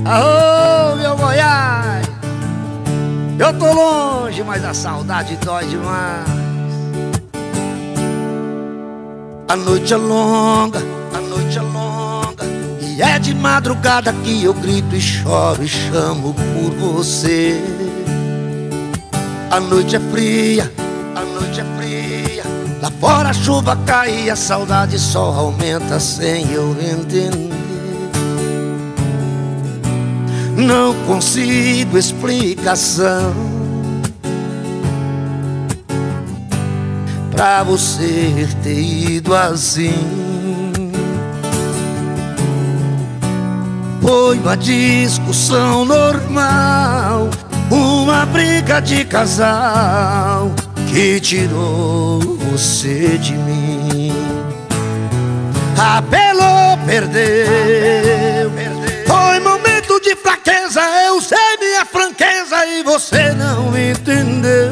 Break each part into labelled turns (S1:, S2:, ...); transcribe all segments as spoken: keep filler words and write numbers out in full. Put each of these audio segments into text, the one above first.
S1: Aô, meu Goiás, eu tô longe, mas a saudade dói demais. A noite é longa, a noite é longa, e é de madrugada que eu grito e choro e chamo por você. A noite é fria, a noite é fria, lá fora a chuva cai e a saudade só aumenta sem eu entender. Não consigo explicação pra você ter ido assim. Foi uma discussão normal, uma briga de casal que tirou você de mim. Apelou, perdeu, foi momento de fraqueza, eu sei minha franqueza e você não entendeu.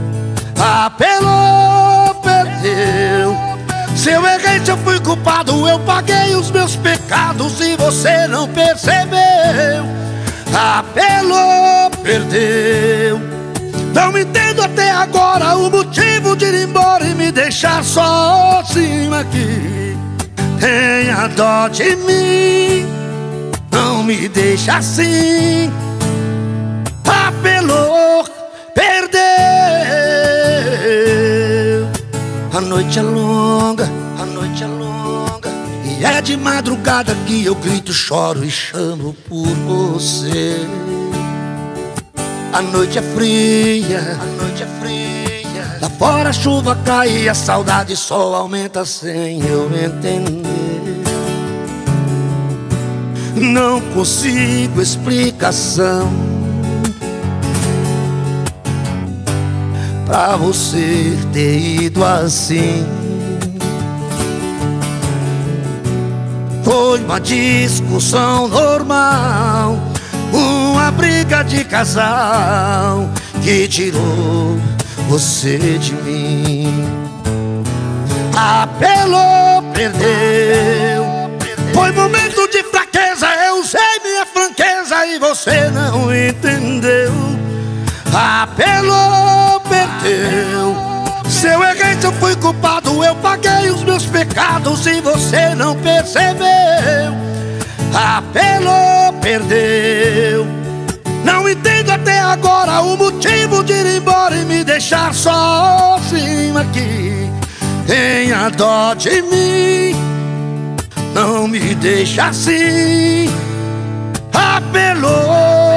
S1: Apelou, perdeu, se eu errei, se eu fui culpado, eu paguei os meus pecados e você não percebeu. Apelou, perdeu, não entendo até agora o motivo de ir embora e me deixar sozinho aqui. Tenha dó de mim, não me deixa assim. Apelou, perdeu. A noite é longa, a noite é longa, e é de madrugada que eu grito, choro e chamo por você. A noite é fria, a noite é fria, lá fora a chuva cai e a saudade só aumenta sem eu entender. Não consigo explicação pra você ter ido assim. Foi uma discussão normal, uma briga de casal que tirou você de mim. Apelou, perdeu, foi momento de fraqueza, eu sei minha franqueza e você não entendeu. Apelou, perdeu, se eu errei, se eu fui culpado, eu paguei os meus pecados e você não percebeu. Apelou, perdeu, não entendo até agora o motivo de ir embora e me deixar sozinho aqui. Tenha dó de mim, não me deixa assim. Apelou,